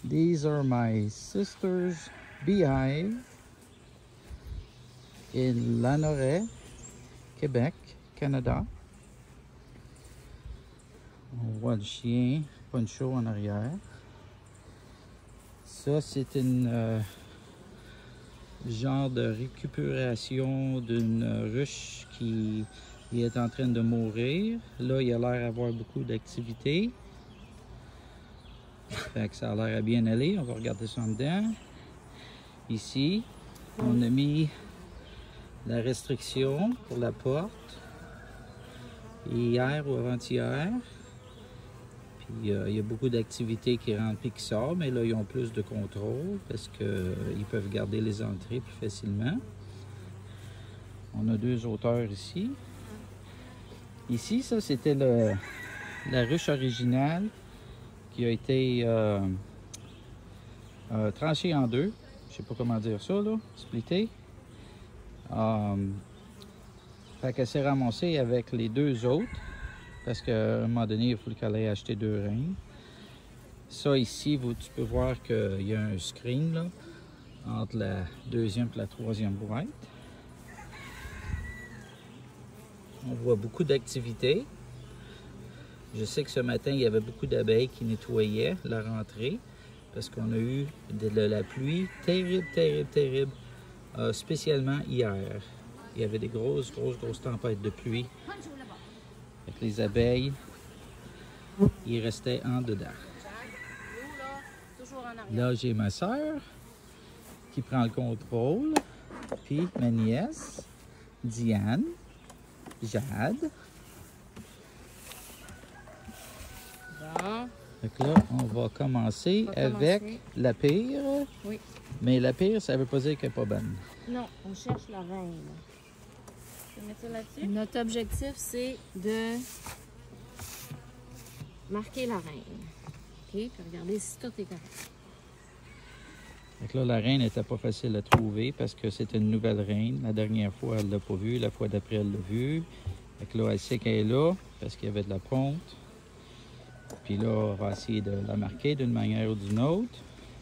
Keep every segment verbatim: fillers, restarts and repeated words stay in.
These are my sister's beehive in Lanoraie, Québec, Canada. On voit le chien Poncho en arrière. Ça, c'est une euh, genre de récupération d'une ruche qui est en train de mourir. Là, il a l'air d'avoir beaucoup d'activité. Fait que ça a l'air à bien aller. On va regarder ça en dedans. Ici, on a mis la restriction pour la porte. Hier ou avant-hier. Puis euh, il y a beaucoup d'activités qui rentrent et qui sortent, mais là, ils ont plus de contrôle parce qu'ils euh, peuvent garder les entrées plus facilement. On a deux hauteurs ici. Ici, ça, c'était le, la ruche originale qui a été euh, euh, tranchée en deux. Je sais pas comment dire ça, là, splittée. Um, fait qu'elle s'est ramassée avec les deux autres. Parce qu'à un moment donné, il faut qu'elle aille acheter deux reines. Ça ici, vous, tu peux voir qu'il y a un screen là, entre la deuxième et la troisième boîte. On voit beaucoup d'activités. Je sais que ce matin, il y avait beaucoup d'abeilles qui nettoyaient la rentrée parce qu'on a eu de la pluie terrible, terrible, terrible, euh, spécialement hier. Il y avait des grosses, grosses, grosses tempêtes de pluie. Avec les abeilles, ils restaient en dedans. Là, j'ai ma soeur qui prend le contrôle, puis ma nièce, Diane, Jade. Bon. Donc là, on va commencer on va avec commencer. La pire. Oui. Mais la pire, ça ne veut pas dire qu'elle n'est pas bonne. Non, on cherche la reine. Je vais mettre ça là-dessus. Notre objectif, c'est de marquer la reine. OK? Puis regarder si tout est correct. Donc là, la reine n'était pas facile à trouver parce que c'était une nouvelle reine. La dernière fois, elle ne l'a pas vue. La fois d'après, elle l'a vue. Donc là, elle sait qu'elle est là parce qu'il y avait de la ponte. Puis là, on va essayer de la marquer d'une manière ou d'une autre.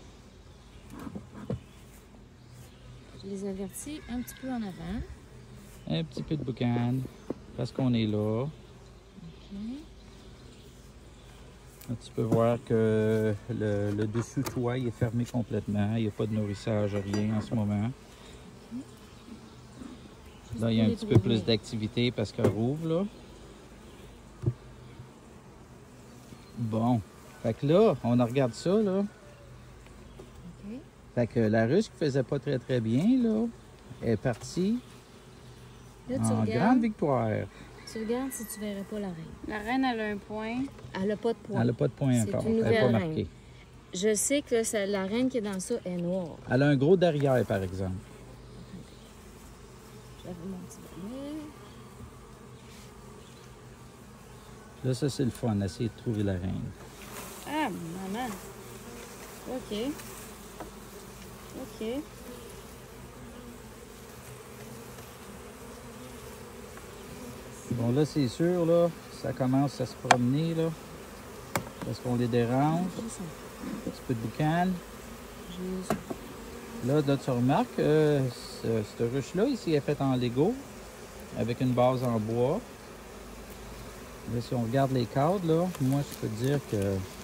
Je les avertis un petit peu en avant. Un petit peu de boucan parce qu'on est là. Okay. Là, tu peux voir que le, le dessous toit il est fermé complètement. Il n'y a pas de nourrissage, rien en ce moment. Okay. Là, il y a un petit peu plus d'activité parce qu'elle rouvre là. Bon. Fait que là, on regarde ça là. Okay. Fait que la ruche qui faisait pas très très bien là est partie. Là, tu en regardes, grande victoire. Tu regardes si tu ne verrais pas la reine. La reine, elle a un point. Elle n'a pas de point. Elle n'a pas de point encore. C'est une elle n'est pas marquée. Reine. Je sais que ça, la reine qui est dans ça est noire. Elle a un gros derrière, par exemple. J'avais mon petit balai. Là, ça, c'est le fun, essayer de trouver la reine. Ah, maman. OK. OK. Bon, là, c'est sûr, là, ça commence à se promener, là, parce qu'on les dérange. Un petit peu de boucan. Là, là, tu remarques, euh, ce, cette ruche-là, ici, est faite en Lego, avec une base en bois. Là, si on regarde les cadres, là, moi, je peux te dire que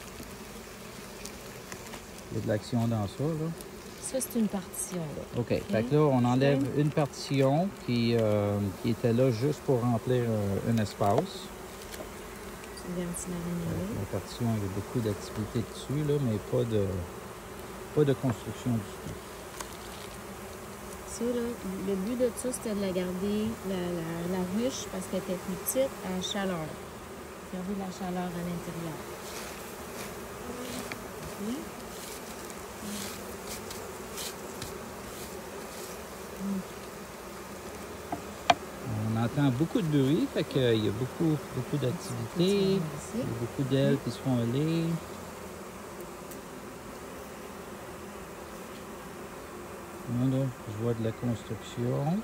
il y a de l'action dans ça, là. Ça, c'est une partition, là. OK. Okay. Fait que là, on enlève une partition qui, euh, qui était là juste pour remplir euh, un espace. Euh, la partition, il y a beaucoup d'activités dessus, là, mais pas de, pas de construction du tout. Ça, là, le but de ça, c'était de la garder, la, la, la ruche, parce qu'elle était plus petite, à chaleur. Garder de la chaleur à l'intérieur. Okay. On entend beaucoup de bruit, fait qu'il y a beaucoup, beaucoup d'activités, il y a beaucoup d'ailes qui se font aller. Là, je vois de la construction.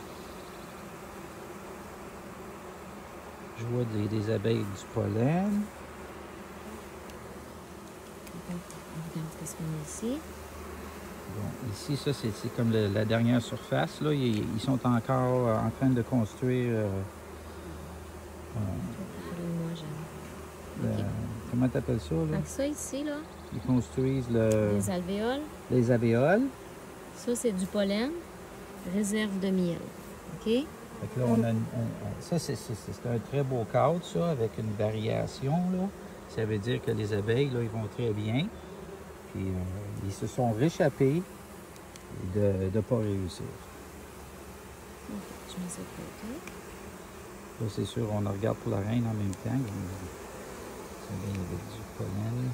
Je vois des, des abeilles avec du pollen. Regarde ce qu'on a ici. Bon, ici, ça, c'est c'est comme le- la dernière surface. Là. Ils, ils sont encore euh, en train de construire. euh, euh, Moi, j'aime. le- Ok. comment tu appelles ça? Là? Fait que ça ici, là, Ils construisent le, les alvéoles, les alvéoles. ça, c'est du pollen, réserve de miel. OK? Fait que là, on a une- on- on- ça, c'est c'est- c'est un très beau cadre, ça, avec une variation. Là. Ça veut dire que les abeilles, là, ils vont très bien. Puis, euh, ils se sont réchappés de ne pas réussir. OK, je mets ça de côté. Là, c'est sûr, on en regarde pour la reine en même temps. Ça vient avec du pollen.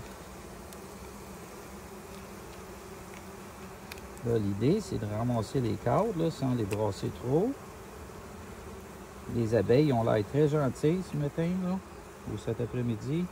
Là, l'idée, c'est de ramasser les cadres là, sans les brasser trop. Les abeilles ont l'air très gentilles ce matin, là, ou cet après-midi.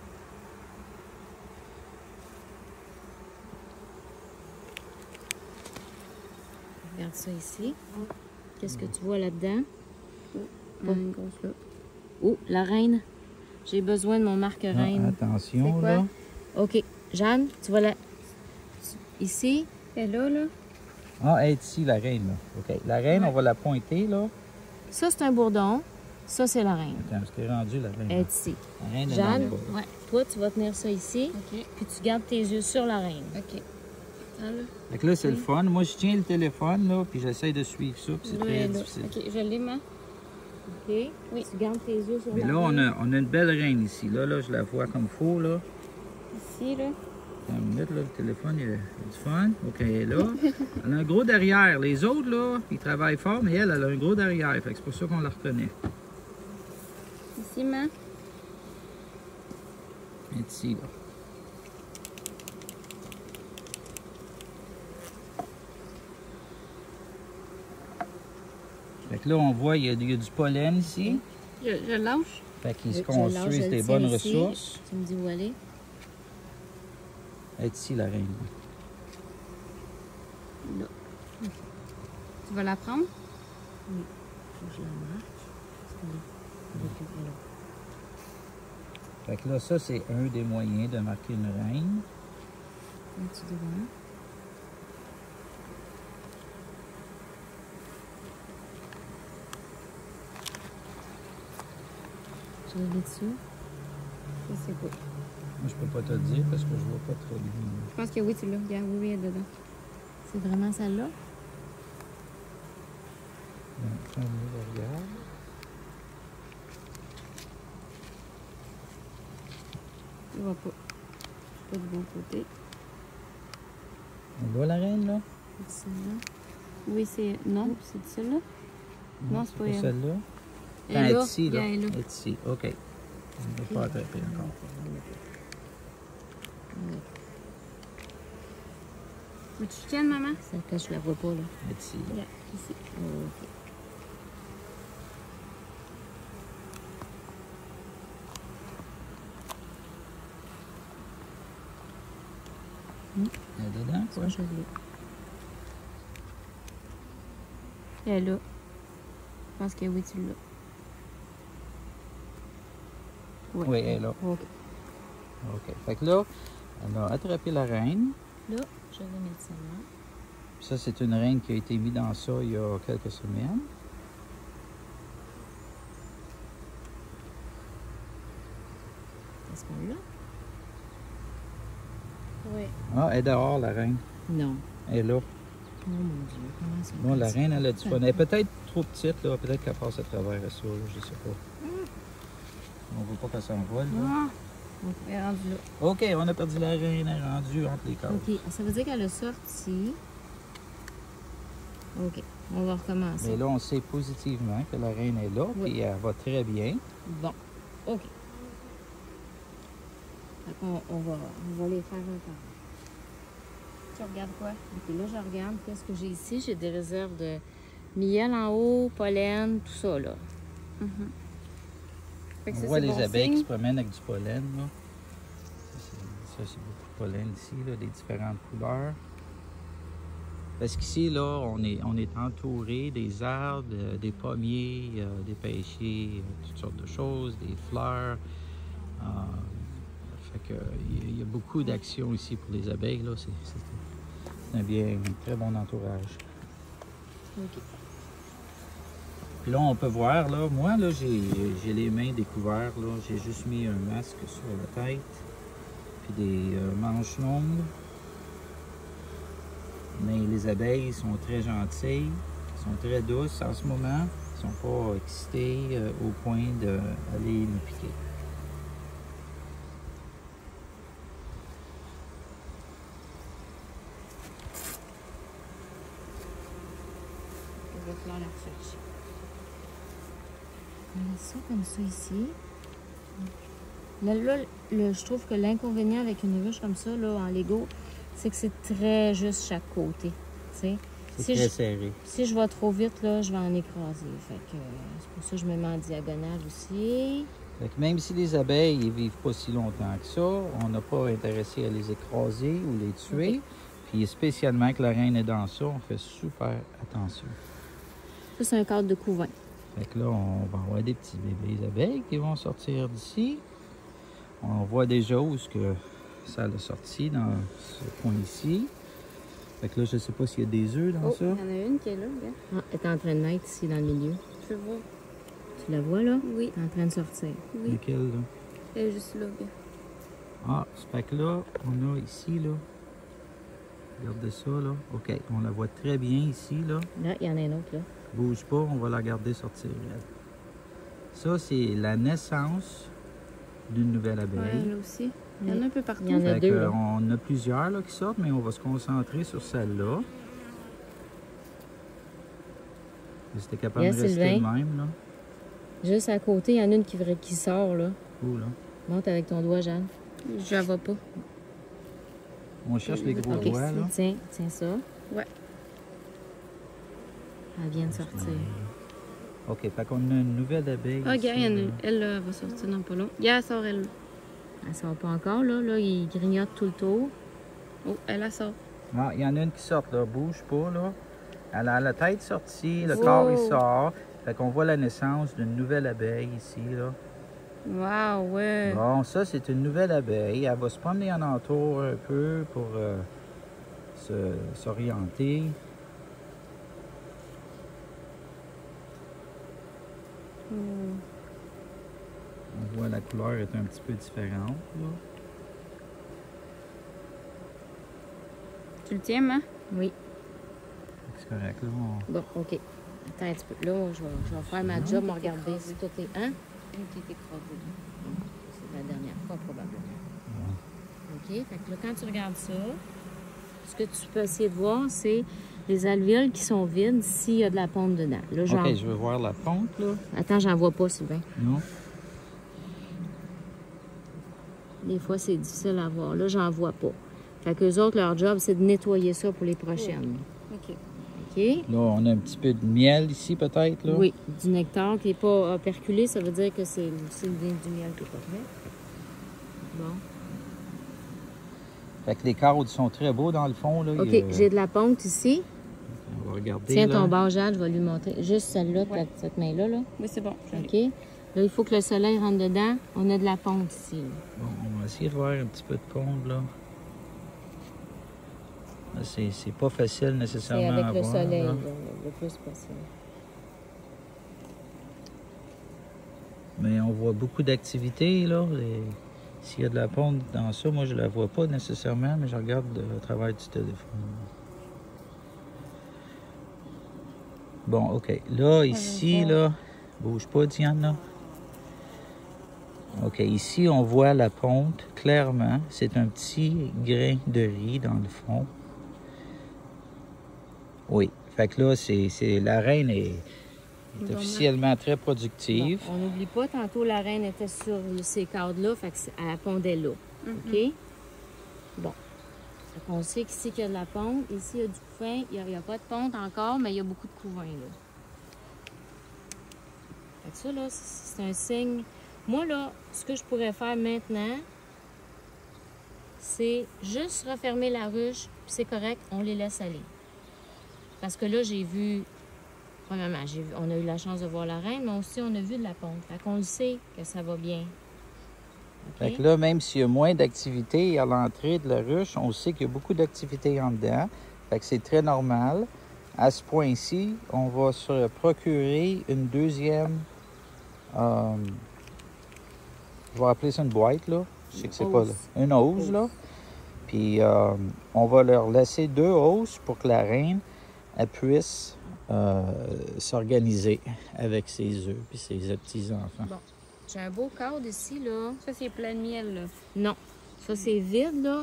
Regarde ça ici. Qu'est-ce que tu vois là-dedans? Pas une grosse là. Oh, la reine. J'ai besoin de mon marque Ah, reine. attention, C'est quoi? là. OK. Jeanne, tu vois la... Ici. Et là, là. Ah, elle est ici, la reine, là. OK. La reine, Ouais. on va la pointer, là. Ça, c'est un bourdon. Ça, c'est la reine. Attends, parce qu'elle est rendue, la reine. Elle là. est ici. La reine est Jeanne, dans le bas. ouais. Toi, tu vas tenir ça ici, OK. puis tu gardes tes yeux sur la reine. OK. Attends, là. Fait que là, c'est le fun. Moi, je tiens le téléphone, là, puis j'essaie de suivre ça, puis c'est Là, très et là. difficile. OK, je l'ai, ma. OK? Oui. Tu gardes tes yeux sur Mais la là, reine. on a, on a une belle reine ici. Là, là, je la vois comme faux, là. Ici, là. Attends une minute, là, le téléphone, il y a du fun. OK, elle est là. Elle a un gros derrière. Les autres, là, ils travaillent fort, mais elle, elle a un gros derrière. Fait que c'est pour ça qu'on la reconnaît. Ici, ma. Elle est ici, là. Fait que là, on voit, il y a, il y a du pollen ici. Je, je lâche. Fait qu'ils se Je- je lâche, construisent je des le bonnes tiens ici. ressources. Tu me dis où aller? Elle est ici, la reine. Là. Tu vas la prendre? Faut que je la marque. Elle est- elle est- elle est là. Fait que là, ça, c'est un des moyens de marquer une reine. Un-tu devant? Je l'ai dessus. Je sais pas. Moi, je peux pas te le dire parce que je vois pas très bien. Je pense que oui, tu l'as. Regarde, oui, oui, elle est dedans. C'est vraiment celle-là? Donc, on le regarde. Je vois pas. Pas du bon côté. On voit la reine, là? C'est celle-là? Oui, c'est. Non, c'est celle-là. Non, c'est pas elle. celle-là. Elle Ah, est elle là. est ici, là. Regarde, elle est Elle là. est ici. OK. On ne va pas attraper encore. Veux-tu que je tienne, maman? Celle que je la vois pas, là. Elle est ici, là. Regarde, ici. Oh, OK. Elle est dedans, quoi. Ça, je l'ai. Elle est là. Je pense que oui, tu l'as. Ouais. Oui, elle est là. OK. OK. Fait que là, on a attrapé la reine. Là, je vais mettre ça là. Puis ça, c'est une reine qui a été mise dans ça il y a quelques semaines. Est-ce qu'on l'a? Oui. Ah, elle est dehors, la reine. Non. Elle est là. Oh mon Dieu, comment ça Bon, la passe? reine, elle a du fun. Elle est peut-être trop petite, là. Peut-être qu'elle passe à travers ça, là. Je sais pas. On veut pas qu'elle s'envole, là. Ah! Elle est rendue là. OK, on a perdu la reine. Elle est rendue entre les cases. OK, ça veut dire qu'elle a sorti. OK, on va recommencer. Mais là, on sait positivement que la reine est là, Oui. puis elle va très bien. Bon, OK. Fait qu'on- on va, on va les faire un par un. Tu regardes quoi? OK, là, je regarde qu'est-ce que j'ai ici. J'ai des réserves de miel en haut, pollen, tout ça, là. Mhm. Fait que On ça, voit c'est les bon abeilles signe. qui se promènent avec du pollen, là. Ça, c'est- Ça, c'est beaucoup de pollen ici, là, des différentes couleurs. Parce qu'ici, là, on est, on est entouré des arbres, euh, des pommiers, euh, des pêchers, euh, toutes sortes de choses, des fleurs. Euh, fait que il y, a- il y a beaucoup d'action ici pour les abeilles. Là. C'est, c'est un bien un très bon entourage. OK. Puis là, on peut voir, là, moi, là, j'ai, j'ai les mains découvertes. Là. J'ai juste mis un masque sur la tête. Puis des euh, manches longues. Mais les abeilles sont très gentilles, sont très douces en ce moment. Ils ne sont pas excitées euh, au point d'aller nous piquer. Je vais falloir la rechercher. On a ça comme ça ici. Là, là le, je trouve que l'inconvénient avec une ruche comme ça, là, en Lego, c'est que c'est très juste chaque côté. C'est si très je, serré. Si je vais trop vite, là, je vais en écraser. Fait que c'est pour ça que je me mets en diagonale aussi. Fait que même si les abeilles ne vivent pas si longtemps que ça, on n'a pas intéressé à les écraser ou les tuer. Okay. Puis spécialement que la reine est dans ça, on fait super attention. Ça, c'est un cadre de couvain. Fait que là, on va avoir des petits bébés abeilles qui vont sortir d'ici. On voit déjà où ce que ça a sorti dans ce coin ici. Fait que là, je ne sais pas s'il y a des œufs dans oh, ça. Il y en a une qui est là, regarde. Ah, elle est en train de naître ici dans le milieu. Je vois. Tu la vois là? Oui. Elle est en train de sortir. Oui. Lequel là? Elle est juste là, regarde. Ah, fait que là, on a ici là. Regardez ça là. OK, on la voit très bien ici là. Là, il y en a une autre là. Bouge pas, on va la garder sortir. Ça, c'est la naissance d'une nouvelle abeille. Ouais, là aussi. Il y en a un peu partout. Il y en a fait deux. Que, là. on a plusieurs là, qui sortent, mais on va se concentrer sur celle-là. C'était capable yeah, de rester Sylvain. de même, là. Juste à côté, il y en a une qui, qui sort, là. Où, là? Monte avec ton doigt, Jeanne. Je la vois pas. On cherche les gros okay, doigts, là. Tiens, tiens ça. Ouais. Elle vient de sortir. OK, fait qu'on a une nouvelle abeille. Ah, regarde, ici, elle, elle là, va sortir dans pas long. Yeah, elle sort, elle. Elle sort pas encore, là. Là, il grignote tout le tour. Oh, elle la sort. Ah, il y en a une qui sort, là. Bouge pas, là. Elle a la tête sortie, le oh. corps, il sort. Fait qu'on voit la naissance d'une nouvelle abeille ici, là. Wow, ouais. Bon, ça, c'est une nouvelle abeille. Elle va se promener en entour un peu pour euh, s'orienter. Mm. On voit la couleur est un petit peu différente, là. Tu le tiens, hein? Oui. C'est correct, là. On... Bon, OK. Attends un petit peu. Là, je vais, je vais faire ma job, me regarder si tout est... Hein? Une qui est écrasée. C'est la dernière fois, probablement. Ouais. OK? Fait que là, quand tu regardes ça, ce que tu peux essayer de voir, c'est les alvéoles qui sont vides s'il y a de la ponte dedans. Là, genre... OK, je veux voir la ponte, là. Attends, j'en vois pas, Sylvain. Non? Des fois, c'est difficile à voir. Là, j'en vois pas. Fait qu'eux autres, leur job, c'est de nettoyer ça pour les prochaines. OK. OK? Là, on a un petit peu de miel ici, peut-être, là? Oui, du nectar qui n'est pas operculé, ça veut dire que c'est du miel qui n'est pas prêt. Bon. Fait que les cadres sont très beaux dans le fond, là. OK, a... j'ai de la ponte ici. On va regarder, Tiens là. ton bord, Jade, je vais lui montrer. Juste celle-là, ouais. Cette main-là. Là. Oui, c'est bon. OK. Là, il faut que le soleil rentre dedans. On a de la ponte ici. Là. Bon, on va essayer de voir un petit peu de ponte, là. C'est pas facile nécessairement à voir. C'est à avec le voir, soleil, là. là, le plus possible. Mais on voit beaucoup d'activités, là. Les... S'il y a de la ponte dans ça, moi, je la vois pas nécessairement, mais je regarde à travers du téléphone. Bon, OK. Là, ici, là... Bouge pas, Diane, là. OK, ici, on voit la ponte, clairement. C'est un petit grain de riz dans le fond. Oui. Fait que là, c'est la reine est, est officiellement très productive. Bon, on n'oublie pas, tantôt, la reine était sur ces cadres-là, fait qu'elle pondait là. Mm-hmm. OK? Bon. Fait qu'on sait qu'ici, qu'il y a de la ponte. Ici, il y a du couvain. Il n'y a, a pas de ponte encore, mais il y a beaucoup de couvain, là. Fait que ça, là, c'est un signe. Moi, là, ce que je pourrais faire maintenant, c'est juste refermer la ruche, puis c'est correct, on les laisse aller. Parce que là, j'ai vu, premièrement, j'ai vu, on a eu la chance de voir la reine, mais aussi on a vu de la ponte. Fait qu'on le sait que ça va bien. Fait que là, même s'il y a moins d'activité à l'entrée de la ruche, on sait qu'il y a beaucoup d'activité en dedans. Fait que c'est très normal. À ce point-ci, on va se procurer une deuxième... Euh, je vais appeler ça une boîte, là. Je sais que c'est pas... là. Une hausse, là. Puis euh, on va leur laisser deux hausses pour que la reine, elle puisse euh, s'organiser avec ses œufs puis ses petits-enfants. Bon. J'ai un beau cadre ici, là. Ça, c'est plein de miel, là. Non. Ça, c'est vide, là.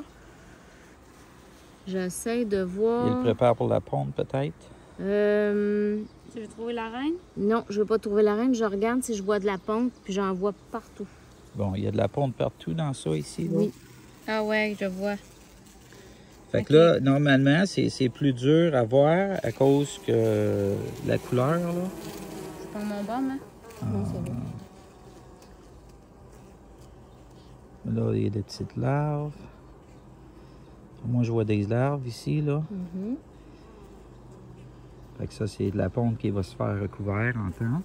J'essaie de voir... Il le prépare pour la ponte, peut-être? Euh... Tu veux trouver la reine? Non, je veux pas trouver la reine. Je regarde si je vois de la ponte, puis j'en vois partout. Bon, il y a de la ponte partout dans ça, ici, là. Oui. Ah ouais, je vois. Fait que là, normalement, c'est plus dur à voir à cause que la couleur, là. C'est pas mon bon, hein? Non, c'est bon. Là, il y a des petites larves. Moi, je vois des larves ici, là. Mhm. Fait que ça, c'est de la ponte qui va se faire recouvert en temps.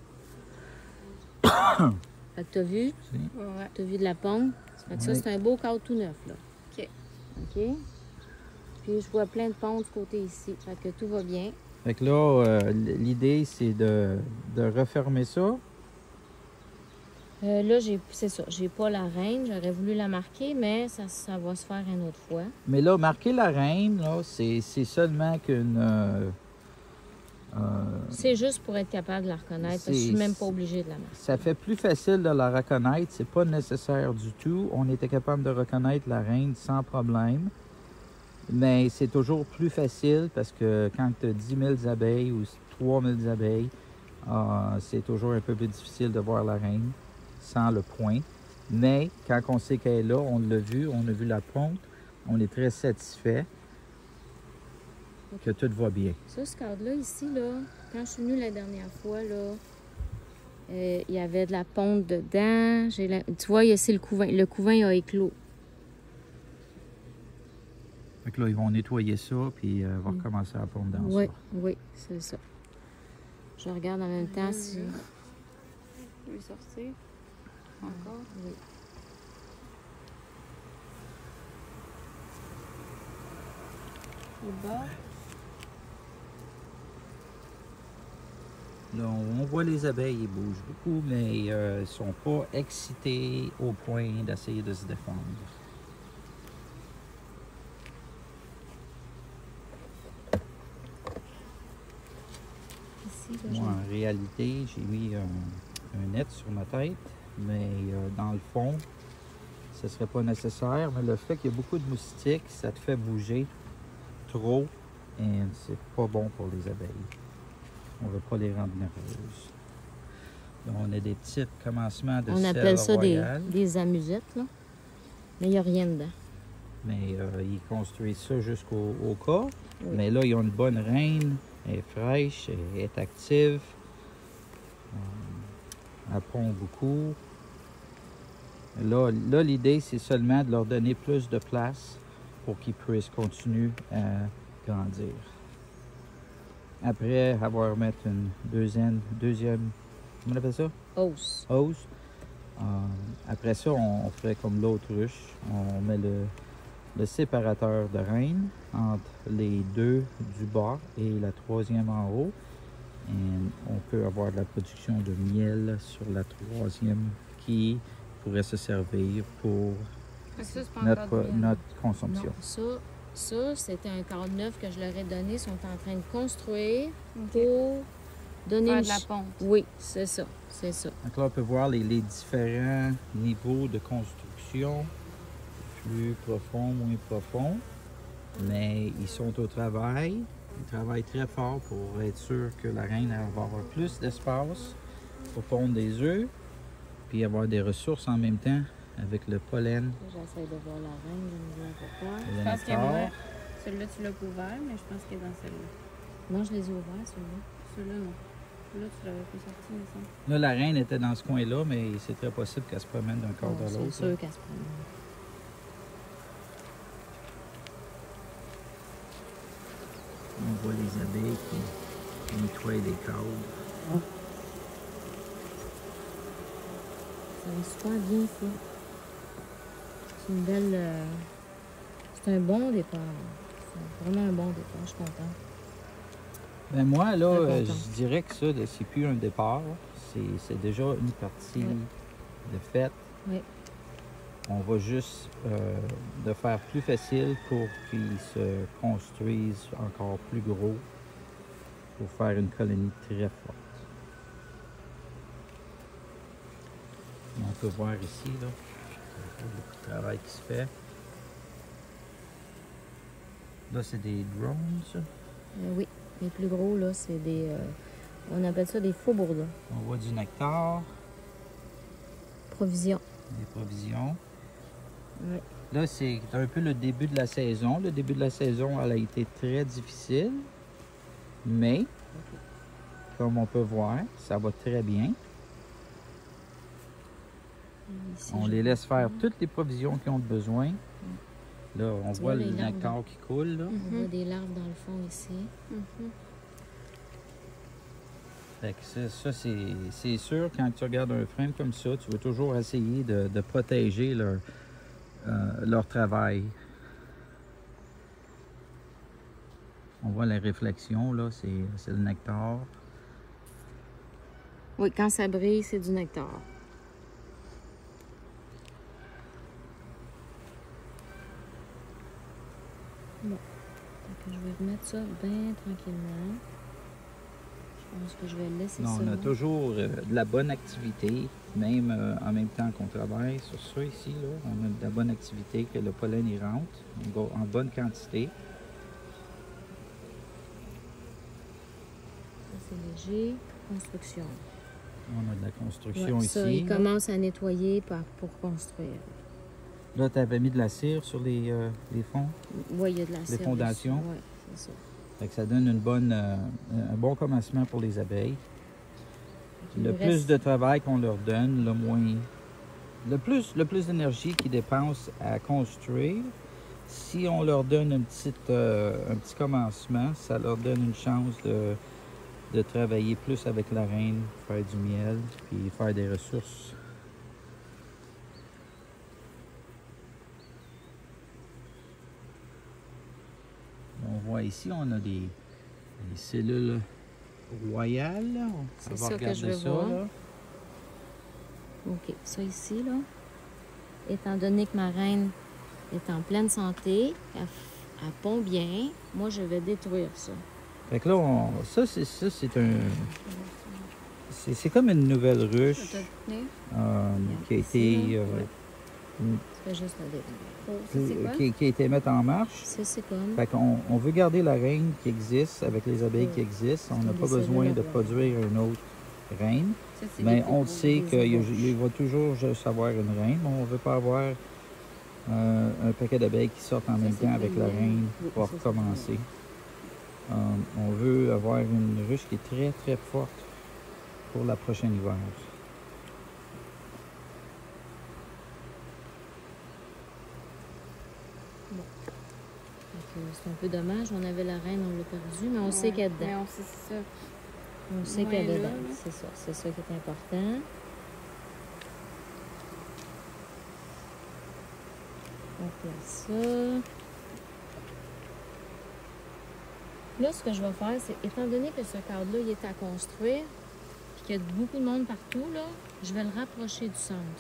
Fait que t'as vu? Si. Ouais. T'as vu de la ponte? Fait que ça, Oui. c'est un beau cadre tout neuf, là. OK. OK? Puis je vois plein de pontes du côté ici. Fait que tout va bien. Fait que là, euh, l'idée, c'est de, de refermer ça. Euh, là, j'ai, c'est ça. J'ai pas la reine. J'aurais voulu la marquer, mais ça, ça va se faire une autre fois. Mais là, marquer la reine, là, c'est c'est seulement qu'une... euh, euh, C'est juste pour être capable de la reconnaître. Parce que je suis C'est- même pas obligée de la marquer. ça fait plus facile de la reconnaître. C'est pas nécessaire du tout. On était capable de reconnaître la reine sans problème. Mais c'est toujours plus facile parce que quand tu as dix mille abeilles ou trois mille abeilles, euh, c'est toujours un peu plus difficile de voir la reine sans le point. Mais quand on sait qu'elle est là, on l'a vu, on a vu la ponte, on est très satisfait que tout va bien. Ça, ce cadre-là, ici, là, quand je suis venue la dernière fois, là, euh, il y avait de la ponte dedans. J'ai la... Tu vois, ici, le couvain. Le couvain a éclos. Fait que là, ils vont nettoyer ça, puis euh, va Mm. recommencer à pondre dans Oui, ça. oui, c'est ça. Je regarde en même temps si... Je vais sortir. Encore. Oui. Le bas. Là, on on voit les abeilles, ils bougent beaucoup, mais euh, ils ne sont pas excités au point d'essayer de se défendre. Ici, là, Moi, en réalité, j'ai mis un, un net sur ma tête, mais euh, dans le fond, ce ne serait pas nécessaire. Mais le fait qu'il y a beaucoup de moustiques, ça te fait bouger trop et c'est pas bon pour les abeilles. On ne veut pas les rendre nerveuses. Là, on a des petits commencements de on sel appelle ça des, royal, des amusettes, là. Mais il n'y a rien dedans. mais euh, ils construisent ça jusqu'au au cas. Oui. Mais là, ils ont une bonne reine, elle est fraîche, elle est active. Euh, elle pond beaucoup. Là, là l'idée, c'est seulement de leur donner plus de place pour qu'ils puissent continuer à grandir. Après avoir mis une deuxième, deuxième, comment on appelle ça? Hausse. Hausse. Euh, après ça, on, on ferait comme l'autre ruche. On met le, le séparateur de reine entre les deux du bas et la troisième en haut. Et on peut avoir de la production de miel sur la troisième qui pourrait se servir pour Fait que ça, c'est pas notre, encore de miel. notre Non, consommation. ça, ça c'était un cadre neuf que je leur ai donné. Ils sont en train de construire OK. pour donner Faire une... de la ch- ponte. Oui, c'est ça, c'est ça. Donc là, on peut voir les, les différents niveaux de construction, plus profond, moins profond. Mais ils sont au travail. Ils travaillent très fort pour être sûr que la reine elle va avoir plus d'espace pour pondre des œufs, puis avoir des ressources en même temps avec le pollen J'essaie de voir la reine, je ne vois pas. et Je le pense que moi, nectar. celui-là, tu l'as pas ouvert, mais je pense qu'il est dans celle-là. Non, je les ai ouverts, ceux-là. Celui-là, non. Celui-là, tu l'avais pas sorti, mais ça. Là, la reine était dans ce coin-là, mais c'est très possible qu'elle se promène d'un corps Bon, à c'est l'autre. sûr qu'elle se promène. On voit les abeilles qui nettoient les cadres. Ça va super bien, ça. C'est une belle... euh, C'est un bon départ. C'est vraiment un bon départ. Je suis contente. Ben moi, là, Très euh, contente. je dirais que ça, là, c'est plus un départ. C'est c'est déjà une partie Oui. de faite. Oui. On va juste euh, le faire plus facile pour qu'il se construise encore plus gros pour faire une colonie très forte. On peut voir ici, là, le travail qui se fait. Là, c'est des drones, ça. Euh, oui. Les plus gros, là, c'est des... euh, on appelle ça des faux bourdons. On voit du nectar, Provision. des provisions. Oui. Là, c'est un peu le début de la saison. Le début de la saison, elle a été très difficile. Mais, comme on peut voir, ça va très bien. Ici, On je les vois laisse faire pas. toutes les provisions qu'ils ont besoin. Là, on Tu voit vois le les larves nectar qui coule, là. On voit des larves dans le fond ici. Mhm. Fait que ça, ça, c'est c'est sûr, quand tu regardes un frame comme ça, tu veux toujours essayer de, de protéger leur, euh, leur travail. On voit la réflexion, là, c'est c'est le nectar. Oui, quand ça brille, c'est du nectar. Bon. Fait que je vais remettre ça bien tranquillement. Je pense que je vais laisser Non, ça. on a là. toujours euh, de la bonne activité, même euh, en même temps qu'on travaille sur ça ici. Là, on a de la bonne activité, que le pollen y rentre on va en bonne quantité. Ça, c'est léger. Construction. On a de la construction Ouais, ici. ça, il là. commence à nettoyer par- pour construire. Là, tu avais mis de la cire sur les, euh, les fonds. Oui, il y a de la cire fondations. Oui, c'est ça. Fait que ça donne une bonne, euh, un bon commencement pour les abeilles. Il Le nous plus reste- de travail qu'on leur donne, le moins. Le plus, le plus d'énergie qu'ils dépensent à construire, si on leur donne une petite, euh, un petit commencement, ça leur donne une chance de, de travailler plus avec la reine, faire du miel, puis faire des ressources. On voit ici, on a des, des cellules royales. là. On C'est va ça que regarder je veux ça, voir. là. OK, ça ici, là, étant donné que ma reine est en pleine santé, elle, f- elle pond bien, moi, je vais détruire ça. Fait que là, on- ça, c'est ça, c'est un. C'est c'est comme une nouvelle Ça ruche t'a tenu? euh, qui a Ici, été, là, euh, ouais. mm, Je fais juste la détruire. Oh, ça, c'est quoi? qui, qui a été mise en marche. Ça, c'est comme... Fait qu'on on veut garder la reine qui existe avec les abeilles qui Oui. existent. On C'est n'a des pas besoin cellules de royales. produire une autre reine. Ça, c'est Mais des on petits sait des qu'il y a- ébauches. il va toujours juste avoir une reine. Mais on ne veut pas avoir euh, un paquet d'abeilles qui sortent en Ça, même c'est temps avec la féminin. reine Oui, pour ça, c'est recommencer. Euh, on veut avoir une ruche qui est très très forte pour la prochaine hiver. Donc, euh, c'est un peu dommage, on avait la reine, on l'a perdue, mais on sait Ouais, qu'elle est Mais dedans. on sait, c'est ça. On sait Ouais, qu'elle est là, dedans. là. C'est ça, c'est ça qui est important. On place ça. Là, ce que je vais faire, c'est, étant donné que ce cadre-là, il est à construire, puis qu'il y a beaucoup de monde partout, là, je vais le rapprocher du centre.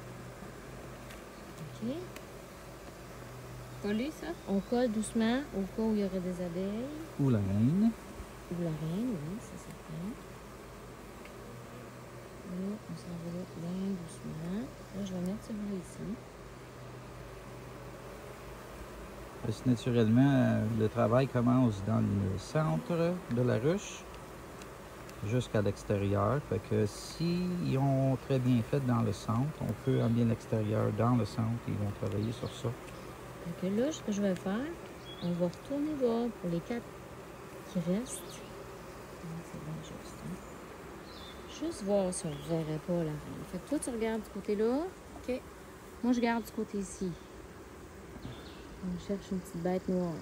OK? Collé, ça? On colle doucement au cas où il y aurait des abeilles. Ou la reine. Ou la reine, oui, c'est certain. Là, on s'en va là bien doucement. Là, je vais mettre celui-là ici. Parce que naturellement, euh, le travail commence dans le centre de la ruche jusqu'à l'extérieur. Fait que s'ils ont très bien fait dans le centre, on peut amener l'extérieur dans le centre et ils vont travailler sur ça. Fait que là, ce que je vais faire, on va retourner voir pour les quatre qui restent. Ah, c'est bien juste, hein? Juste voir si on ne verrait pas la reine. Fait que toi, tu regardes du côté-là. OK. Moi, je garde du côté ici. On cherche une petite bête noire.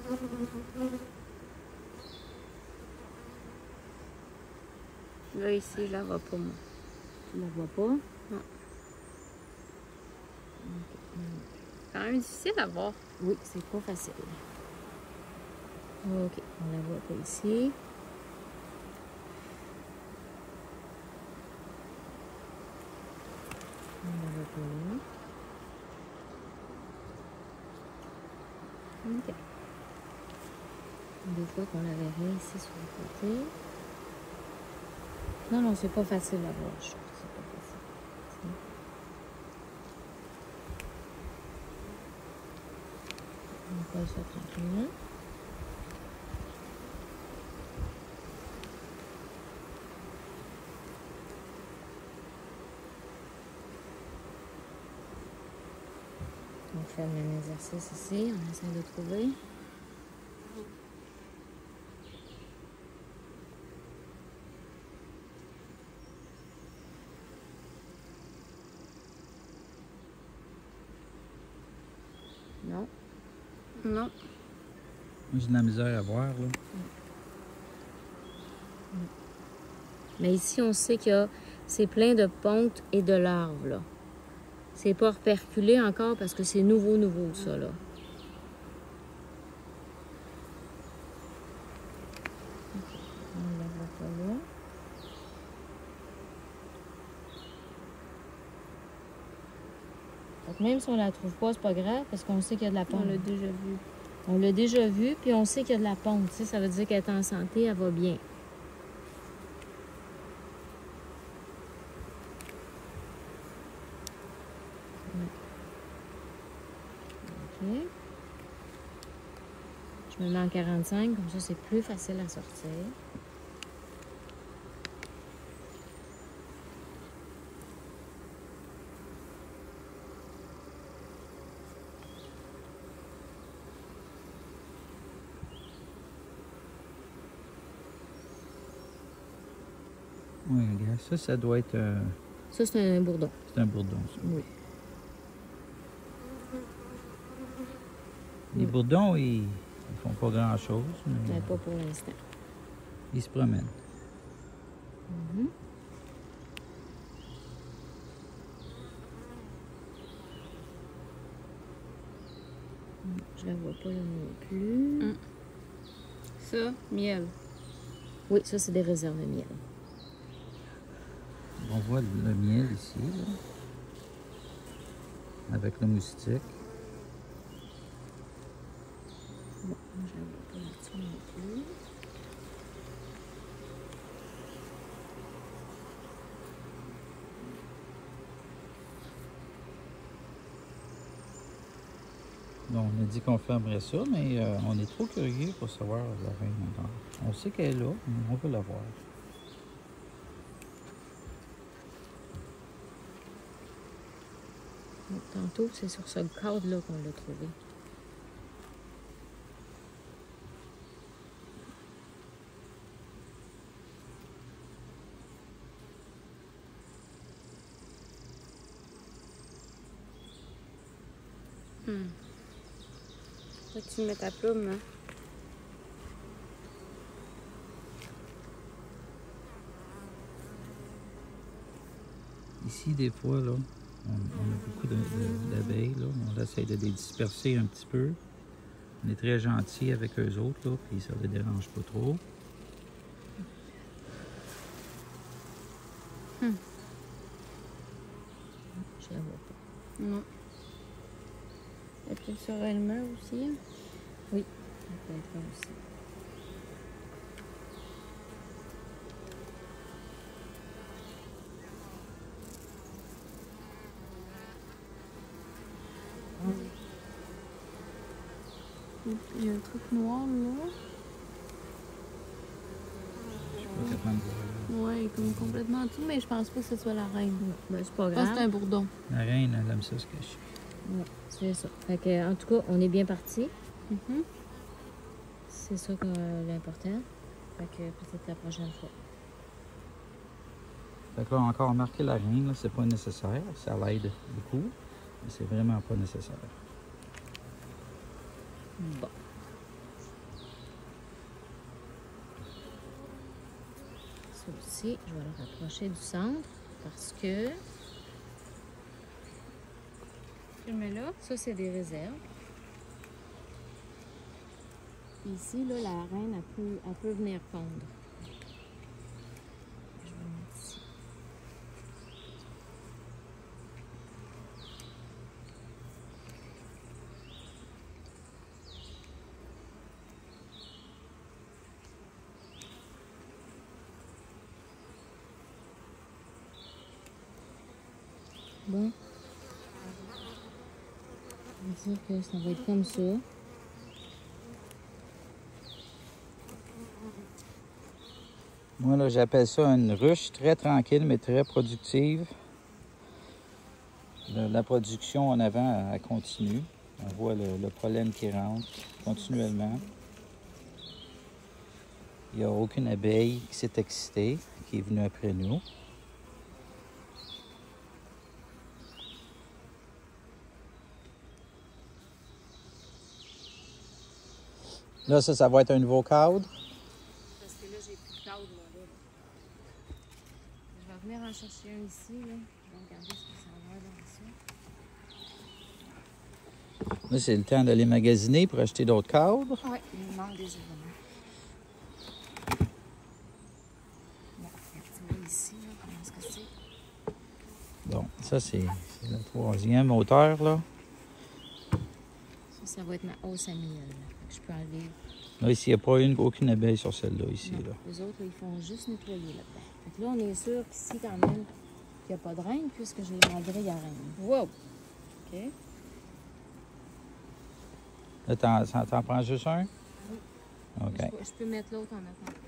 Là, ici, je la vois pas, moi. Tu la vois pas? Non. Ok. quand même difficile à voir. Oui, c'est pas facile. OK, on la voit pas ici. On la voit pas là. OK. Des fois qu'on la verrait ici sur le côté. Non, non, c'est pas facile à voir, je trouve. C'est pas facile. C'est... On passe ça tranquillement. On fait le même exercice ici, on essaie de trouver. Non. Non. J'ai de la misère à voir, là. Mais ici, on sait qu'il y a... c'est plein de pontes et de larves, là. C'est pas reperculé encore parce que c'est nouveau, nouveau, ça, là. On la voit pas là. Donc, même si on la trouve pas, c'est pas grave parce qu'on sait qu'il y a de la ponte. On l'a déjà vu. On l'a déjà vu, puis on sait qu'il y a de la ponte. Tu sais, ça veut dire qu'elle est en santé, elle va bien. OK. Je me mets en quarante-cinq, comme ça, c'est plus facile à sortir. Oui, regarde, ça, ça doit être... euh, Ça, c'est un bourdon. C'est un bourdon, ça. Oui. Les bourdons, ils, ils font pas grand-chose, mais Mais pas pour l'instant. ils se promènent. Mhm. Je la vois pas là non plus. Mm. Ça, miel. Oui, ça, c'est des réserves de miel. On voit le, le miel ici, là, avec le moustique. Bon, je la vois pas là-dessus non plus. Bon, on a dit qu'on fermerait ça, mais euh, on est trop curieux pour savoir la reine encore. On sait qu'elle est là, mais on veut la voir. Donc, tantôt, c'est sur ce cadre-là qu'on l'a trouvé. Hmm. Faut que tu mets ta plume, hein? Ici, des fois, là, on, on a beaucoup de- de- d'abeilles, là. On essaie de les disperser un petit peu. On est très gentil avec eux autres, là, puis ça ne les dérange pas trop. Je la vois pas. Non. Et puis sur elle meurt aussi. Oui, ça peut être là aussi. Il y a un truc noir là. Je suis pas capable de voir, là. Ouais, comme complètement en dessous, mais je pense pas que ce soit la reine. Ben, c'est pas Je pense que grave. c'est un bourdon. La reine, elle aime ça se cacher. Ouais, c'est ça. Fait que, en tout cas, on est bien parti. Mhm. C'est ça que euh, l'important. Fait que peut-être la prochaine fois. Fait que là, encore marquer la reine, là, c'est pas nécessaire. Ça l'aide beaucoup, mais c'est vraiment pas nécessaire. Bon. Ça aussi, je vais le rapprocher du centre parce que Je le mets là. Ça, c'est des réserves. Puis ici, là, la reine, elle peut, elle peut venir pondre. Je vais mettre ici. Bon. On va dire que ça va être comme ça. Moi, là, j'appelle ça une ruche très tranquille, mais très productive. Le- la production en avant, elle continue. On voit le, le pollen qui rentre continuellement. Il n'y a aucune abeille qui s'est excitée, qui est venue après nous. Là, ça, ça va être un nouveau cadre. Parce que là, j'ai plus de cadre, moi, là. Je vais venir en chercher un ici, là. Je vais regarder ce que ça va dans ça. Là, c'est le temps d'aller magasiner pour acheter d'autres cadres. Oui, il me manque des éléments. Bon, tu vois ici, là, comment est-ce que c'est? Bon, ça, c'est c'est la troisième hauteur, là. Ça, ça va être ma hausse à miel. Là. Fait que je peux enlever. Là, ici, il n'y a pas une, aucune abeille sur celle-là, ici, Non, là. les autres, là, ils font juste nettoyer là-dedans. Fait que là, on est sûr qu'ici, quand même, qu'il n'y a pas de reine, puisque j'ai ma grille à reine. Wow! OK. Là, t'en, t'en- t'en prends juste un? Oui. OK. Je, peux, je peux mettre l'autre en attendant.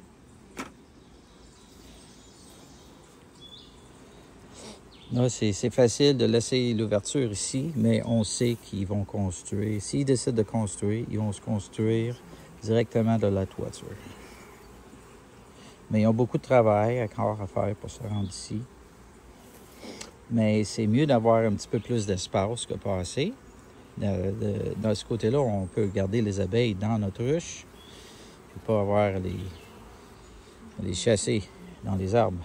Là, c'est c'est facile de laisser l'ouverture ici, mais on sait qu'ils vont construire. S'ils décident de construire, ils vont se construire directement de la toiture. Mais ils ont beaucoup de travail encore à faire pour se rendre ici. Mais c'est mieux d'avoir un petit peu plus d'espace que pas assez. De, de, dans ce côté-là, on peut garder les abeilles dans notre ruche, puis pas avoir les, les chasser dans les arbres.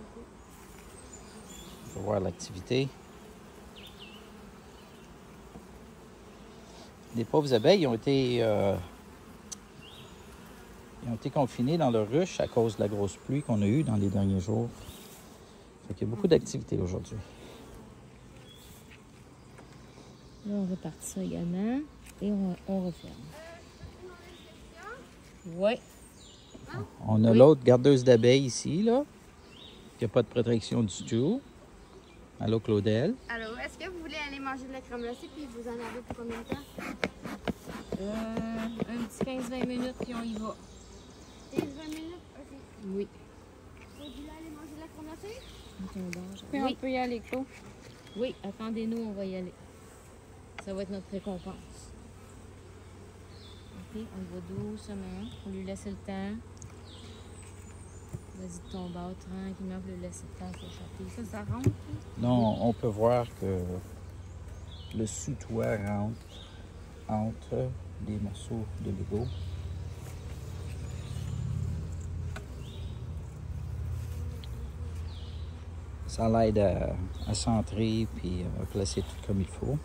On va voir l'activité. Les pauvres abeilles ils ont été, euh, ils ont été confinées dans leur ruche à cause de la grosse pluie qu'on a eue dans les derniers jours. Fait qu'il y a beaucoup d'activités aujourd'hui. Là, on répartit ça également et on, on referme. Oui. On a Oui. l'autre gardeuse d'abeilles ici, là, qui n'a pas de protection du tout. Allô, Claudel? Alors, est-ce que vous voulez aller manger de la crème glacée puis vous en avez pour combien de temps? Euh, un petit quinze vingt minutes, puis on y va. quinze vingt minutes? Ok. Oui. Vous voulez aller manger de la crème glacée? Oui, Puis on peut y aller, Claude. oui, attendez-nous, on va y aller. Ça va être notre récompense. OK, on va doucement. On lui laisse le temps. Vas-y de ton bord, tranquillement, pour lui laisser le temps de s'échapper. Ça, ça rentre? Non, on peut voir que le sous-toit rentre entre des morceaux de Lego. Ça l'aide à, à centrer puis à placer tout comme il faut.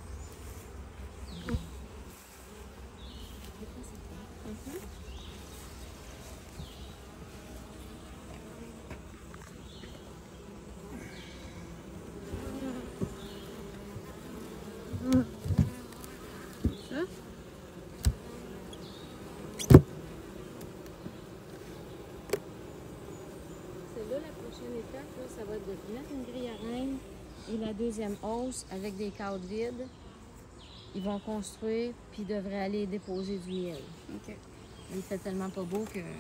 C'est là la prochaine étape, là, ça va être de mettre une grille à reine et la deuxième hausse avec des cadres vides. Ils vont construire puis ils devraient aller déposer du miel. OK. Il fait tellement pas beau que, que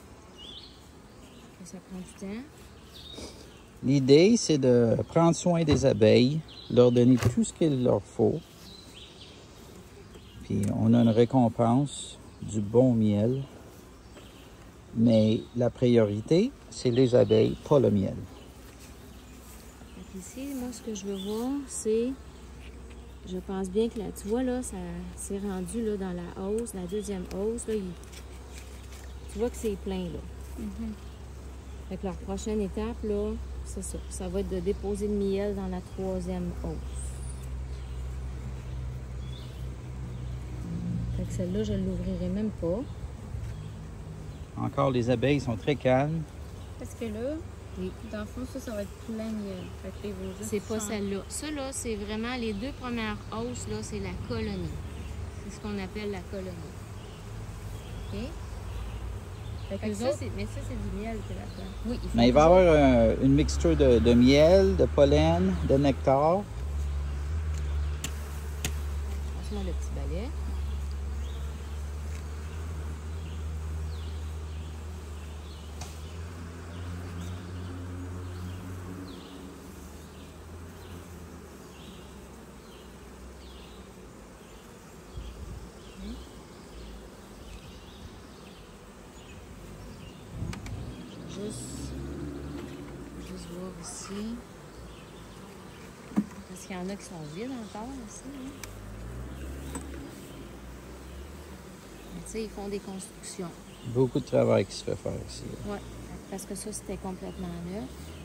ça prend du temps. L'idée, c'est de prendre soin des abeilles, leur donner tout ce qu'il leur faut. Puis on a une récompense du bon miel. Mais la priorité, c'est les abeilles, pas le miel. Donc ici, moi, ce que je veux voir, c'est... Je pense bien que là, tu vois, là, ça s'est rendu là, dans la hausse, la deuxième hausse. Là, il- tu vois que c'est plein, là. Mhm. Fait que leur prochaine étape, là, c'est ça. Ça va être de déposer le miel dans la troisième hausse. Fait que celle-là, je ne l'ouvrirai même pas. Encore, les abeilles sont très calmes. Parce que là, Oui. dans le fond, ça, ça va être plein miel. Fait que là, ils vont juste C'est pas changer. celle-là. Ça, là, c'est vraiment les deux premières hausses, là, c'est la colonie. C'est ce qu'on appelle la colonie. OK? Fait que Fait que eux ça, autres, c'est- mais ça, c'est du miel que la plante. oui, ils font Mais il va y toujours- avoir un- une mixture de, de miel, de pollen, de nectar. Passe-moi le petit balai. Juste, juste voir ici. Parce qu'il y en a qui sont vides encore ici. Hein? Mais tu sais, ils font des constructions. Beaucoup de travail qui se fait faire ici. Ouais. Parce que ça, c'était complètement neuf.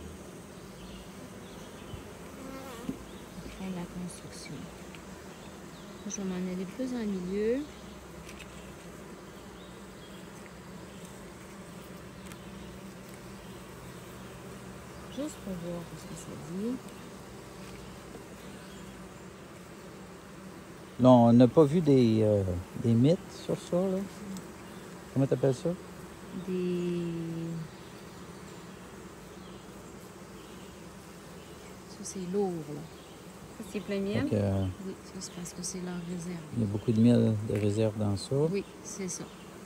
Ils font de la construction. Je vais m'en aller plus en milieu. Juste pour voir ce que ça dit. Là, on n'a pas vu des, euh, des mythes sur ça, là. Comment t'appelles ça? Des... Ça, c'est lourd, là. Ça, c'est plein Fait miel. que, euh, Oui, ça, c'est parce que c'est leur réserve. il y a beaucoup de miel de réserve dans ça. Oui, c'est ça.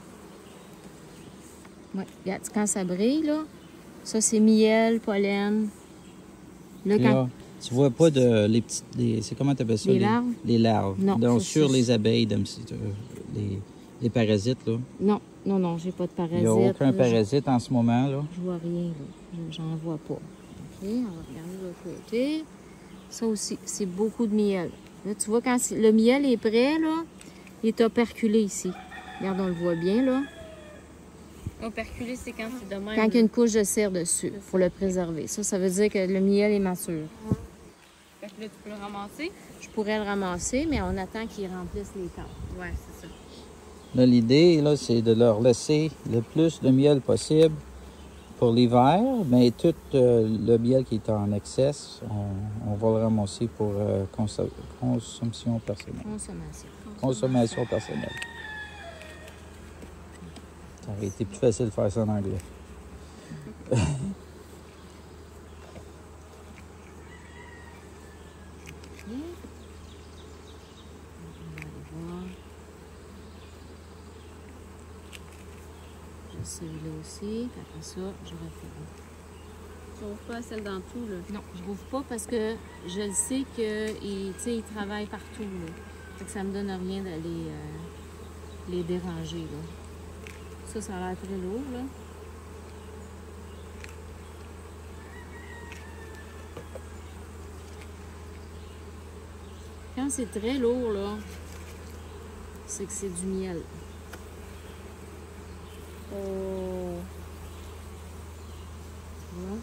Oui, regarde, quand ça brille, là, ça, c'est miel, pollen. Là, Puis quand... là, tu vois pas de les petites, les- c'est comment t'appelles ça? Les larves? Les larves. Non, Donc, ça, sur c'est- les abeilles, de- euh, les, les parasites, là. Non, non, non, j'ai pas de Il parasites. n'y a aucun là, je- parasite en ce moment, là. Je vois rien, là. Je- J'en vois pas. OK, on va regarder de l'autre côté. Ça aussi, c'est beaucoup de miel. Là, tu vois, quand c'est- le miel est prêt, là, il est operculé ici. Regarde, on le voit bien, là. Operculé, c'est quand c'est de même. Quand il y a une couche de cire dessus, pour le préserver. Ça, ça veut dire que le miel est mature. Fait que là, tu peux le ramasser. Je pourrais le ramasser, mais on attend qu'il remplisse les temps. Ouais, c'est ça. Là, l'idée, là, c'est de leur laisser le plus de miel possible pour l'hiver, mais tout euh, le miel qui est en excès, on, on va le ramasser pour euh, conso- consommation personnelle. Consommation. Consommation personnelle. Ça aurait été plus facile de faire ça en anglais. OK. On va aller voir. Juste celui-là aussi. Puis après ça, je referme. Tu ouvres pas celle dans tout, là. Non, je rouvre pas parce que je le sais qu'ils ils travaillent partout. Là. Fait que ça me donne rien d'aller euh, les déranger. Là. Ça, ça a l'air très lourd. Là. Quand c'est très lourd, là, c'est que c'est du miel. Oh. Tu vois?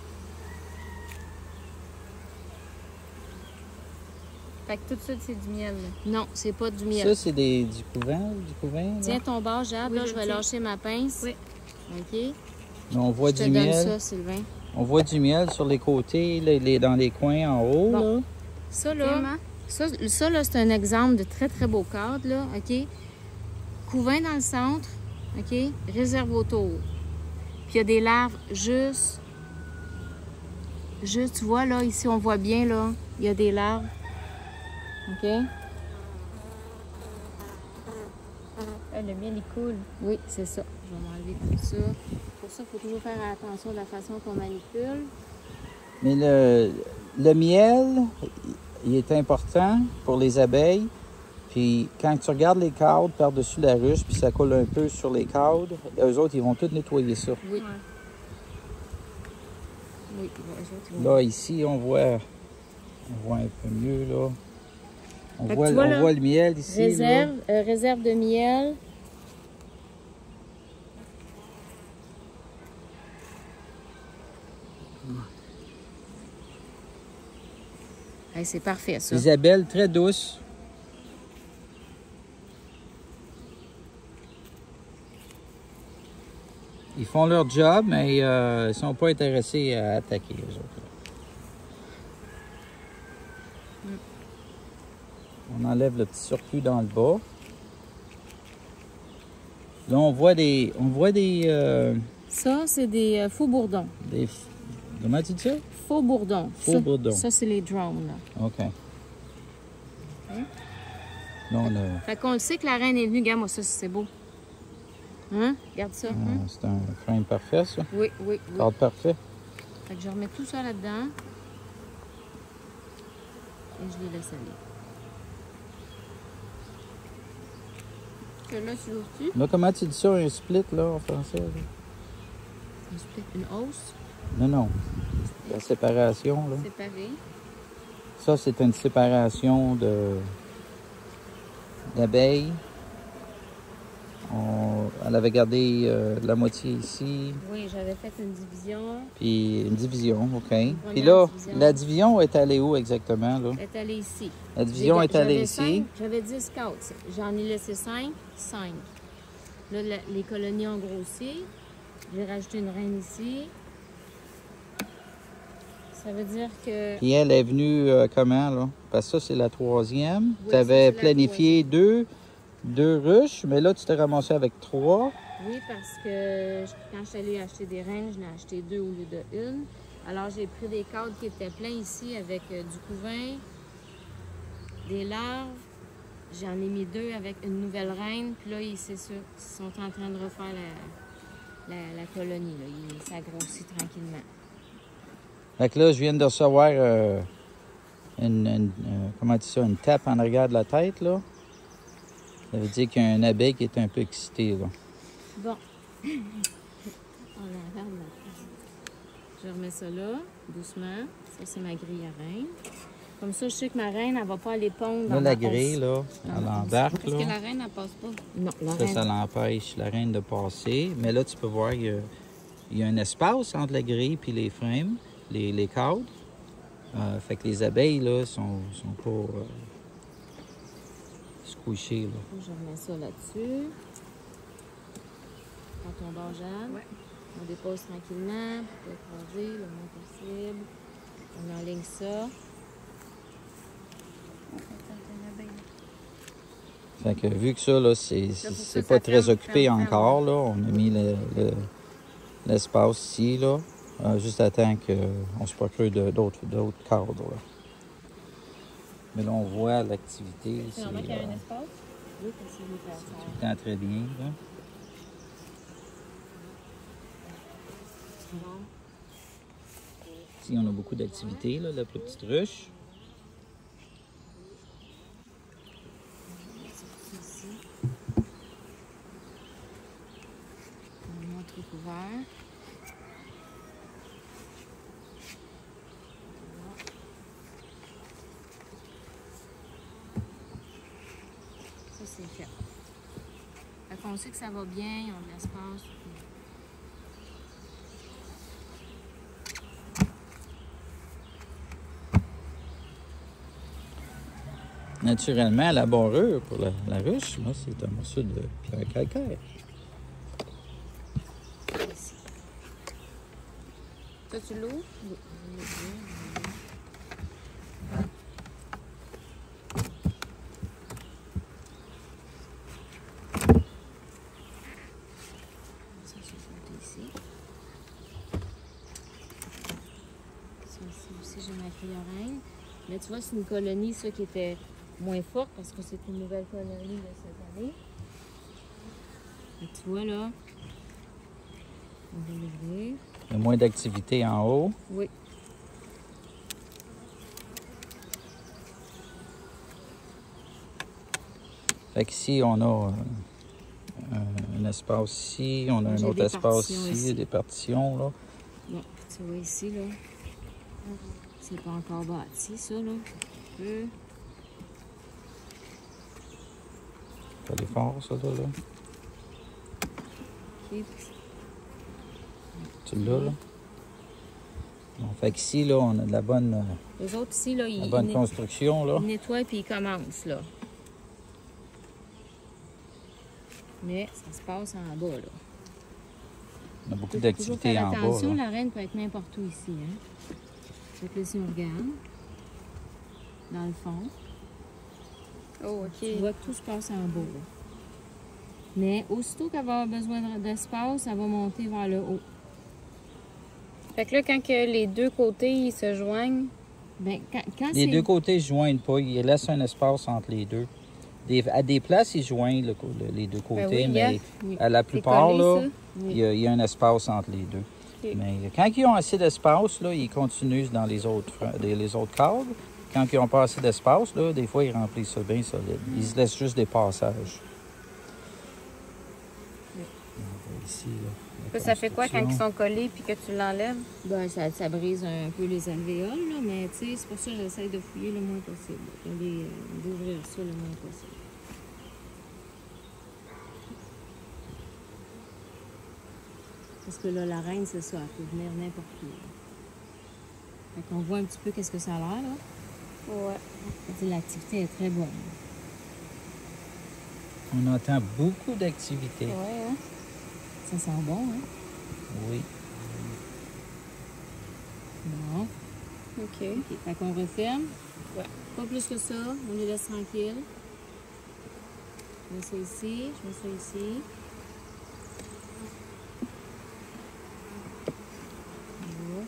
Fait que tout ça, c'est du miel, là. Non, c'est pas du miel. Ça, c'est des, du couvent, du couvent, là? Tiens ton bord, Jade. Oui, là, je je vais tiens. lâcher ma pince. Oui. OK? Là, on voit Je te du donne miel. ça, Sylvain. On voit du miel sur les côtés, là, les- dans les coins en haut, Bon. là. Ça, là, Vraiment? ça, ça, là, c'est un exemple de très, très beau cadre, là, OK? Couvain dans le centre, OK? Réserve autour. Puis il y a des larves juste... Juste, tu vois, là, ici, on voit bien, là, il y a des larves. OK? Ah, le miel, il coule. Oui, c'est ça. Je vais m'enlever tout ça. Pour ça, il faut toujours faire attention de la façon qu'on manipule. Mais le, le miel, il est important pour les abeilles. Puis quand tu regardes les cadres par-dessus la ruche, puis ça coule un peu sur les cadres, eux autres, ils vont tous nettoyer ça. Oui. Ouais. Oui, eux autres, ils vont- Là, ici, on voit, on voit un peu mieux, là. On, Fait que voit, tu vois, on là, voit le miel ici. là. Réserve, euh, réserve de miel. Hey, c'est parfait, ça. Isabelle, très douce. Ils font leur job, mais euh, ils ne sont pas intéressés à attaquer, eux autres. Mm. On enlève le petit surplus dans le bas. Là, on voit des... On voit des... euh, Ça, c'est des euh, faux bourdons. des comment tu dis ça? Faux bourdons. Faux ça, bourdons. Ça, c'est les drones. Là. OK. Hein? Là, on a... Fait qu'on le sait que la reine est venue. Regarde, moi, ça, c'est beau. Hein? Regarde ça. Ah, Hein? c'est un frame parfait, ça. Oui, oui, oui. Cadre parfait. Fait que je remets tout ça là-dedans. Et je les laisse aller. Que là, tu l'ouvres-tu? Là, comment tu dis ça, un split, là, en français? Là? Un split, une hausse Non, non. La séparation, là. séparée. Ça, c'est une séparation de d'abeilles. On... Elle avait gardé euh, la moitié ici, Oui, j'avais fait une division. puis une division, OK. Puis première là, division. la division est allée où exactement, là? Elle est allée ici. La division J'ai- est allée j'avais ici. cinq- J'avais dix scouts. J'en ai laissé cinq, cinq. Là, la- les colonies ont grossi. J'ai rajouté une reine ici. Ça veut dire que... Puis elle est venue euh, comment, là? Parce que ça, c'est la troisième. Oui, tu avais ça, c'est la planifié deux, deux ruches, mais là, tu t'es ramassé avec trois. Oui, parce que je- quand je suis allée acheter des reines, je n'ai acheté deux au lieu de une. Alors, j'ai pris des cadres qui étaient pleins ici avec euh, du couvain, des larves. J'en ai mis deux avec une nouvelle reine. Puis là, ils, c'est sûr, ils sont en train de refaire la, la, la colonie. Là. Ils, ça grossit tranquillement. Fait que là, je viens de recevoir euh, une, une, euh, comment tu dis ça, une tape en arrière de la tête, là. Ça veut dire qu'il y a un abeille qui est un peu excité, là. Bon. On la regarde là. Je remets ça là, doucement. Ça, c'est ma grille à reine. Comme ça, je sais que ma reine, elle va pas aller pondre dans Là, la ma grille, hausse. là, Dans elle ma hausse. embarque, Parce que là. la reine, elle passe pas. Non, la Ça, reine. ça l'empêche la reine de passer. Mais là, tu peux voir qu'il y a, il y a un espace entre la grille et les frames, les, les cadres. Euh, fait que les abeilles, là, sont, sont pas euh, squishées, là. Je remets ça là-dessus. Quand on dort, Jeanne, Ouais. on dépose tranquillement pour écraser le moins possible. On enligne ça. Fait que vu que ça, là, c'est faut c'est que pas ça très ferme, occupé ferme, ferme. encore, là, on a mis le- le- l'espace ici, là, euh, juste à temps qu'on se procure de- d'autres d'autres cadres, là. Mais là, on voit l'activité, c'est C'est vraiment qu'il y a un euh, espace? Oui, parce que je vais faire ça. tout le temps très bien, là. Bon. Ici, on a beaucoup d'activités, là, la plus petite ruche. Ici. On montre couvert. Ça, c'est fait. Fait qu'on sait que ça va bien, ils ont de l'espace. Naturellement, la barrure pour la, la ruche, moi, c'est un morceau de pierre calcaire. Ici. Ça, tu l'ouvres? Oui. Je vais l'ouvrir, je vais l'ouvrir. Ça, c'est côté ici. Ça ici aussi, j'ai ma criorine. Mais tu vois, c'est une colonie, ça, qui était moins forte parce que c'est une nouvelle colonie de cette année. Et tu vois, là, on va l'ouvrir. Il y a moins d'activité en haut. Oui. Fait qu'ici, on a euh, un, un espace ici, on a un J'ai autre des espace partitions ici, ici. des partitions, là. Bon, tu vois ici, là, c'est pas encore bâti, ça, là. Un peu. Pas des forts, ça, là. là. Ok. Tu l'as, là? Bon, fait qu'ici, là, on a de la bonne, euh, Les autres ici, là, la ils, bonne ils construction, là. ils nettoient puis ils commencent, là. Mais ça se passe en bas, là. On a beaucoup Toujours d'activités faire en bas. attention, Là. la reine peut être n'importe où ici. Hein? Fait que là, si on regarde, dans le fond, Oh, tu OK. vois que tout se passe en bas. Là. Mais aussitôt qu'elle va avoir besoin d'espace, elle va monter vers le haut. Fait que là, quand que les deux côtés ils se joignent, Ben, quand, quand Les c'est- deux côtés ne se joignent pas. Ils laissent un espace entre les deux. Des- à des places, ils se joignent le- le- les deux côtés, ben oui, mais il y à la c'est plupart, collé, là, ça. il y, a, il y a un espace entre les deux. Ok. Mais quand ils ont assez d'espace, là, ils continuent dans les autres, fr- les, les autres cadres. Quand ils n'ont pas assez d'espace, là, des fois, ils remplissent ça bien solide. Ils se laissent juste des passages. On va ici, là, la Ça, ça fait quoi quand ils construction. sont collés puis que tu l'enlèves? Ben, ça, ça brise un peu les alvéoles, là, mais tu sais, c'est pour ça que j'essaie de fouiller le moins possible. D'aller, euh, d'ouvrir ça le moins possible. Parce que là, la reine, c'est ça, elle peut venir n'importe où. Là. Fait qu'on voit un petit peu qu'est-ce que ça a l'air, là. Ouais. Tu sais, l'activité est très bonne. On entend beaucoup d'activités. Ouais, hein? Ça sent bon, hein? Oui. OK. Bon. OK. Fait qu'on referme. Ouais. Pas plus que ça. On les laisse tranquilles. Je mets ça ici. Je mets ça ici. Voilà.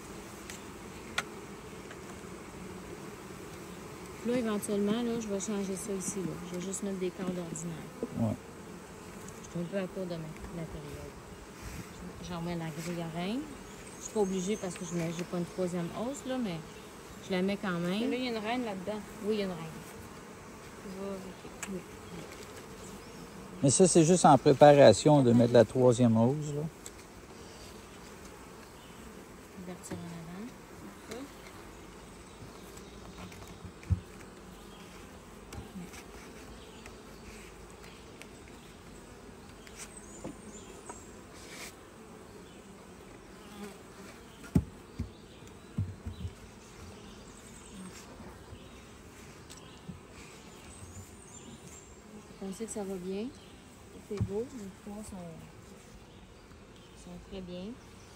Là, éventuellement, là, je vais changer ça ici. Là. Je vais juste mettre des cordes ordinaires. Ouais. Je suis un peu à court de matériel. J'en mets la grille à reine. Je suis pas obligée parce que je n'ai pas une troisième hausse, là, mais je la mets quand Et même. là, il y a une reine là-dedans. Oui, il y a une reine. Tu vas- ok. Oui. Mais ça, c'est juste en préparation de mettre la troisième hausse. Là. Ouverture en avant. On sait que ça va bien. C'est beau. Les pois sont, sont très bien.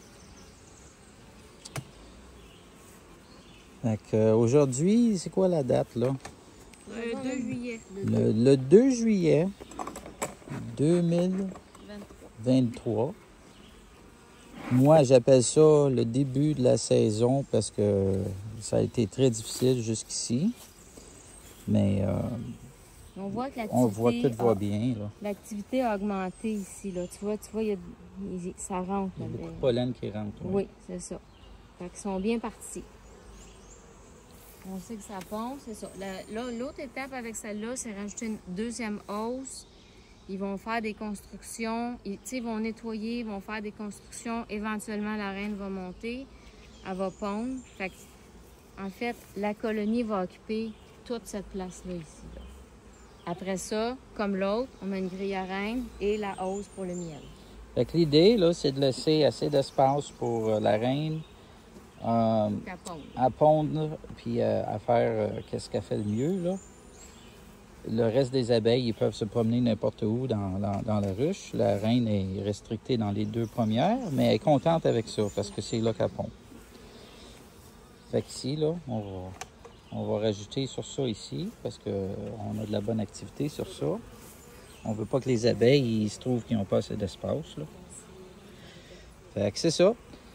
Fait que, euh, aujourd'hui, c'est quoi la date, là? Le deux juillet Le, le deux juillet deux mille vingt-trois. vingt-trois. Moi, j'appelle ça le début de la saison parce que ça a été très difficile jusqu'ici. Mais euh, On voit que on voit, tout l'activité va a- bien. Là. L'activité a augmenté ici. Là. Tu vois, tu vois, il y a, il- ça rentre. Il y a là, beaucoup le- de pollen qui rentre. ouais. Oui, c'est ça. Fait qu'ils sont bien partis. On sait que ça pond, c'est ça. La- là, l'autre étape avec celle-là, c'est rajouter une deuxième hausse. Ils vont faire des constructions. Ils, tu sais, ils vont nettoyer, ils vont faire des constructions. Éventuellement, la reine va monter. Elle va pondre. Fait que, en fait, la colonie va occuper toute cette place-là ici. Là. Après ça, comme l'autre, on met une grille à reine et la hausse pour le miel. Fait que l'idée, là, c'est de laisser assez d'espace pour euh, la reine euh, Qu'elle ponde. à pondre puis euh, à faire euh, qu'est-ce qu'elle fait le mieux. Là. Le reste des abeilles, ils peuvent se promener n'importe où dans, dans, dans la ruche. La reine est restrictée dans les deux premières, mais elle est contente avec ça parce que c'est là qu'elle pond. Fait qu'ici, là, on va, on va rajouter sur ça ici parce qu'on a de la bonne activité sur ça. On veut pas que les abeilles ils se trouvent qu'ils n'ont pas assez d'espace. Là. Fait que c'est ça.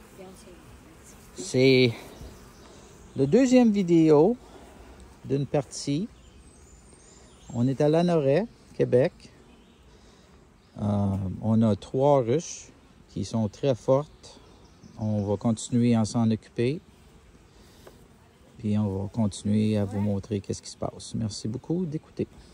C'est le deuxième vidéo d'une partie. On est à Lanoret, Québec. Euh, on a trois ruches qui sont très fortes. On va continuer à s'en occuper. Puis on va continuer à vous montrer qu'est-ce qui se passe. Merci beaucoup d'écouter.